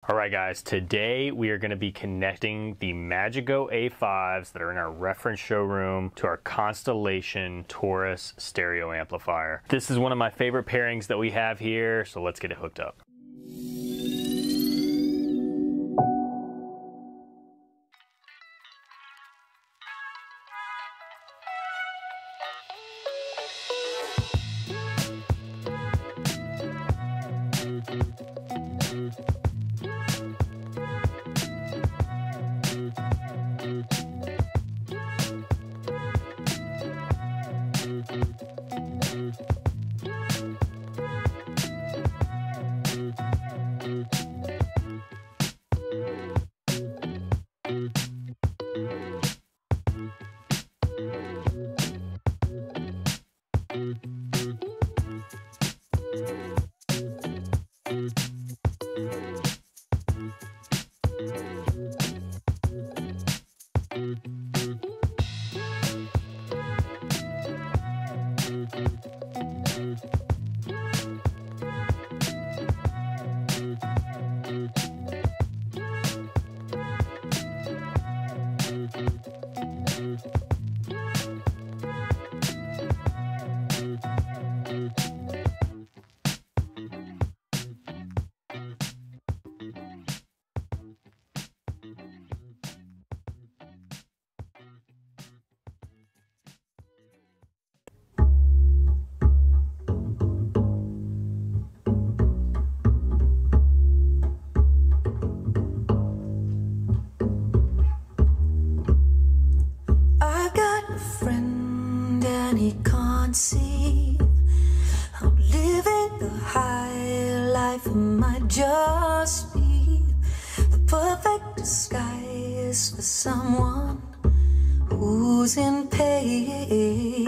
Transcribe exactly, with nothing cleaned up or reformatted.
Alright guys, today we are going to be connecting the Magico A fives that are in our reference showroom to our Constellation Taurus stereo amplifier. This is one of my favorite pairings that we have here, so let's get it hooked up. He can't see I'm living the high life. It might just be the perfect disguise for someone who's in pain.